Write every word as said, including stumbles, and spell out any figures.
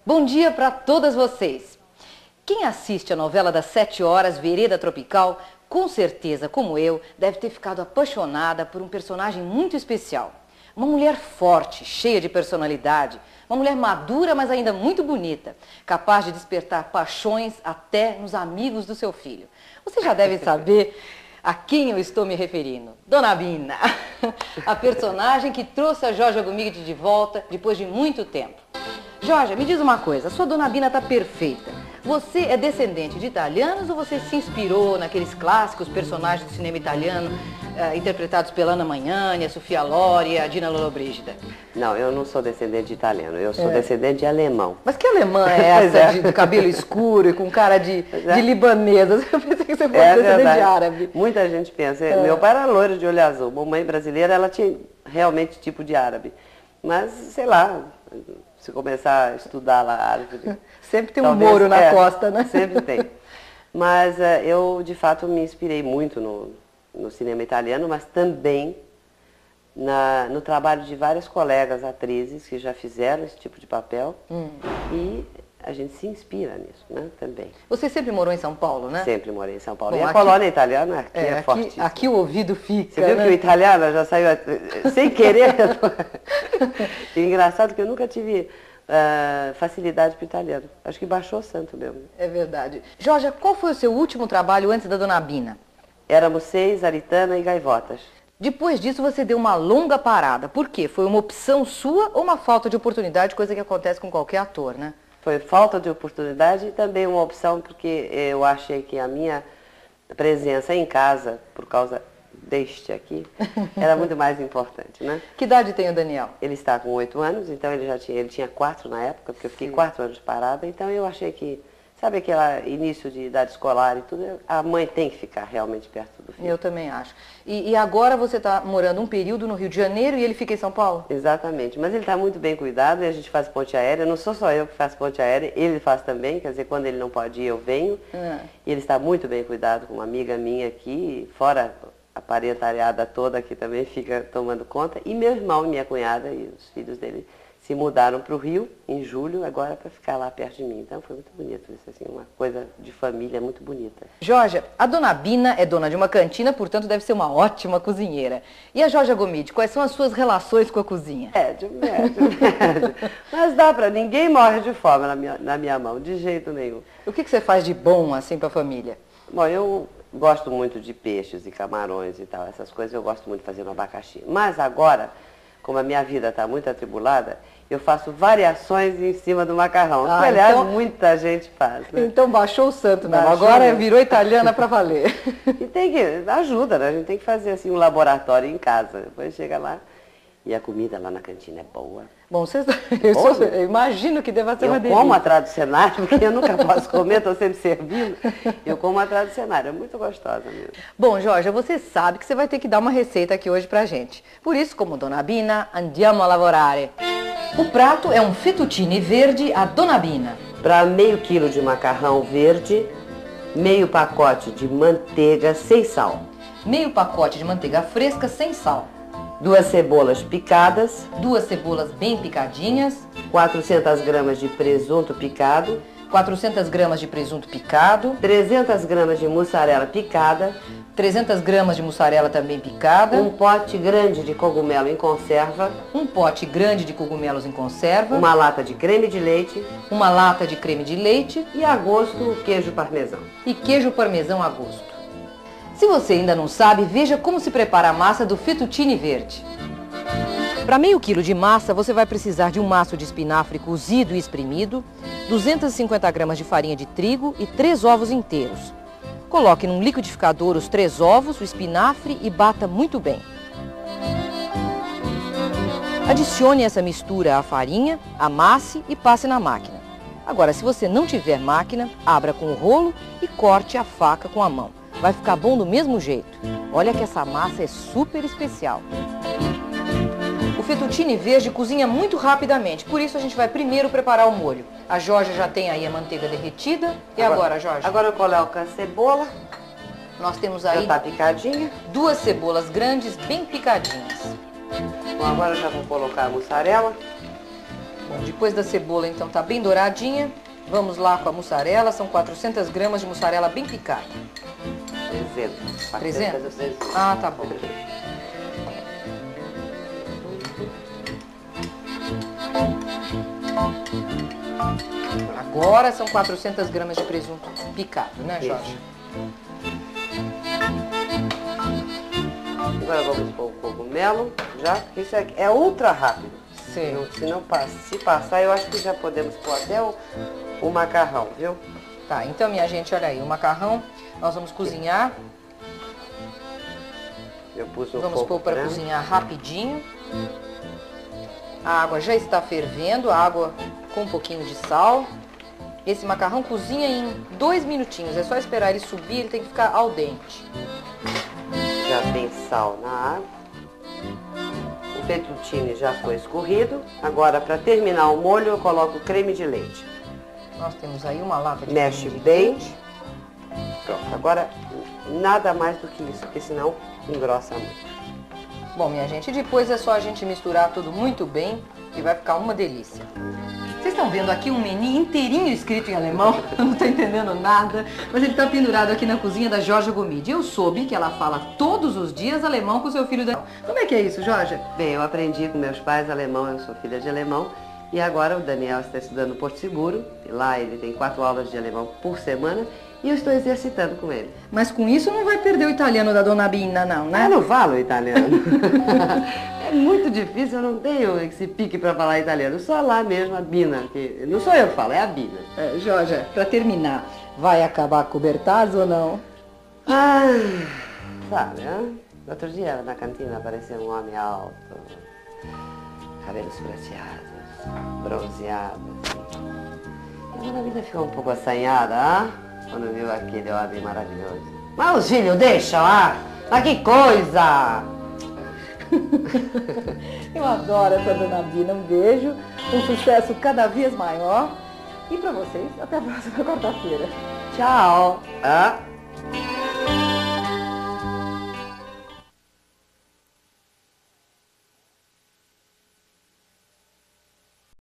Bom dia para todas vocês. Quem assiste a novela das sete horas, Vereda Tropical, com certeza, como eu, deve ter ficado apaixonada por um personagem muito especial. Uma mulher forte, cheia de personalidade, uma mulher madura, mas ainda muito bonita, capaz de despertar paixões até nos amigos do seu filho. Você já deve saber a quem eu estou me referindo. Dona Bina, a personagem que trouxe a Jorge Agumigh de volta depois de muito tempo. Jorge, me diz uma coisa, a sua Dona Bina está perfeita. Você é descendente de italianos ou você se inspirou naqueles clássicos personagens do cinema italiano, uh, interpretados pela Anna Magnani, a Sofia Loren, a Dina Lollobrigida? Não, eu não sou descendente de italiano, eu sou é. descendente de alemão. Mas que alemã é essa, é. De, de cabelo escuro e com cara de, é. de libanesa? Eu pensei que você fosse é descendente verdade. de árabe. Muita gente pensa, é. Meu pai era loiro de olho azul, mamãe brasileira, ela tinha realmente tipo de árabe. Mas, sei lá, se começar a estudar lá árabe... Sempre tem um talvez, Moro na é, costa, né? Sempre tem. Mas uh, eu, de fato, me inspirei muito no, no cinema italiano, mas também na, no trabalho de várias colegas atrizes que já fizeram esse tipo de papel. Hum. E a gente se inspira nisso, né, também. Você sempre morou em São Paulo, né? Sempre morei em São Paulo. Bom, e a aqui, colônia italiana aqui é, é, é fortíssima. Aqui o ouvido fica, Você viu, né? Que o italiano já saiu sem querer? E engraçado que eu nunca tive... Uh, facilidade para o italiano. Acho que baixou o santo mesmo. É verdade. Jorge, qual foi o seu último trabalho antes da Dona Bina? Éramos Seis, Aritana e Gaivotas. Depois disso você deu uma longa parada. Por quê? Foi uma opção sua ou uma falta de oportunidade, coisa que acontece com qualquer ator, né? Foi falta de oportunidade e também uma opção porque eu achei que a minha presença em casa, por causa deste aqui, era muito mais importante, né? Que idade tem o Daniel? Ele está com oito anos, então ele já tinha, ele tinha quatro na época, porque eu fiquei Sim. quatro anos parada, então eu achei que, sabe aquele início de idade escolar e tudo, a mãe tem que ficar realmente perto do filho. Eu também acho. E, e agora você está morando um período no Rio de Janeiro e ele fica em São Paulo? Exatamente, mas ele está muito bem cuidado e a gente faz ponte aérea, não sou só eu que faço ponte aérea, ele faz também, quer dizer, quando ele não pode ir eu venho, ah. e ele está muito bem cuidado com uma amiga minha aqui, fora... A parentariada toda aqui também fica tomando conta. E meu irmão e minha cunhada e os filhos dele se mudaram para o Rio em julho, agora para ficar lá perto de mim. Então foi muito bonito isso, assim, uma coisa de família muito bonita. Jorge, a Dona Bina é dona de uma cantina, portanto deve ser uma ótima cozinheira. E a Jorge Agumigh, quais são as suas relações com a cozinha? Médio, médio, médio. Mas dá para, ninguém morre de fome na minha, na minha mão, de jeito nenhum. O que, que você faz de bom assim para a família? Bom, eu... gosto muito de peixes e camarões e tal, essas coisas eu gosto muito de fazer no abacaxi. Mas agora, como a minha vida está muito atribulada, eu faço variações em cima do macarrão. Ah, que, aliás, então, muita gente faz. Né? Então baixou o santo mesmo, agora mesmo. Virou italiana para valer. E tem que, ajuda, né? A gente tem que fazer assim um laboratório em casa. Depois chega lá e a comida lá na cantina é boa. Bom, vocês, eu, Boa, sou, eu imagino que deva ser eu uma delícia. Eu como atrás do cenário, porque eu nunca posso comer, estou sempre servindo. Eu como atrás do cenário, é muito gostosa mesmo. Bom, Jorge, você sabe que você vai ter que dar uma receita aqui hoje pra gente. Por isso, como Dona Bina, andiamo a lavorare. O prato é um fettuccine verde a Dona Bina. Para meio quilo de macarrão verde, meio pacote de manteiga sem sal. Meio pacote de manteiga fresca sem sal. Duas cebolas picadas. Duas cebolas bem picadinhas. quatrocentas gramas de presunto picado. quatrocentas gramas de presunto picado. trezentas gramas de mussarela picada. trezentas gramas de mussarela também picada. Um pote grande de cogumelo em conserva. Um pote grande de cogumelos em conserva. Uma lata de creme de leite. Uma lata de creme de leite. E a gosto, queijo parmesão. E queijo parmesão a gosto. Se você ainda não sabe, veja como se prepara a massa do fettuccine verde. Para meio quilo de massa, você vai precisar de um maço de espinafre cozido e espremido, duzentas e cinquenta gramas de farinha de trigo e três ovos inteiros. Coloque num liquidificador os três ovos, o espinafre e bata muito bem. Adicione essa mistura à farinha, amasse e passe na máquina. Agora, se você não tiver máquina, abra com o rolo e corte a faca com a mão. Vai ficar bom do mesmo jeito. Olha que essa massa é super especial. O fettuccine verde cozinha muito rapidamente, por isso a gente vai primeiro preparar o molho. A Jorge já tem aí a manteiga derretida. E agora, agora Jorge? Agora eu coloco a cebola. Nós temos aí já tá picadinha. Duas cebolas grandes, bem picadinhas. Bom, agora eu já vou colocar a mussarela. Bom, depois da cebola, então, tá bem douradinha. Vamos lá com a mussarela. São quatrocentas gramas de mussarela bem picada. trezentos. trezentos? Ah, tá bom. Agora são quatrocentas gramas de presunto picado, né, Jorge? Agora vamos pôr o cogumelo, já, porque isso aqui é ultra rápido. Sim. Não, se não se passar, eu acho que já podemos pôr até o, o macarrão, viu? Tá, então, minha gente, olha aí, o macarrão nós vamos cozinhar. Eu pus no Vamos fogo pôr para branco. cozinhar rapidinho. A água já está fervendo, a água com um pouquinho de sal. Esse macarrão cozinha em dois minutinhos, é só esperar ele subir, ele tem que ficar al dente. Já tem sal na água. O fettuccine já foi escorrido. Agora, para terminar o molho, eu coloco o creme de leite. Nós temos aí uma lata de Mexe creme de bem. leite. Pronto, agora nada mais do que isso, porque senão engrossa muito. Bom, minha gente, depois é só a gente misturar tudo muito bem e vai ficar uma delícia. Vocês estão vendo aqui um menu inteirinho escrito em alemão, eu não estou entendendo nada, mas ele está pendurado aqui na cozinha da Jorge Gomide. Eu soube que ela fala todos os dias alemão com seu filho Daniel. Como é que é isso, Jorge? Bem, eu aprendi com meus pais alemão, eu sou filha de alemão, e agora o Daniel está estudando no Porto Seguro, e lá ele tem quatro aulas de alemão por semana, e eu estou exercitando com ele. Mas com isso não vai perder o italiano da Dona Bina, não, né? Eu não falo italiano. É muito difícil, eu não tenho esse pique para falar italiano. Só lá mesmo, a Bina, que não sou eu que falo, é a Bina. É, Jorge, para terminar, vai acabar com o Bertazzi ou não? Ah, sabe, hein? Outro dia na cantina apareceu um homem alto, cabelos prateados, bronzeados. E a Dona Bina ficou um pouco assanhada, ah? Quando viu aquele homem maravilhoso. Mas os filhos deixam, ah? Mas que coisa! Eu adoro essa Dona Bina, um beijo, um sucesso cada vez maior. E para vocês, até a próxima quarta-feira. Tchau! Ah?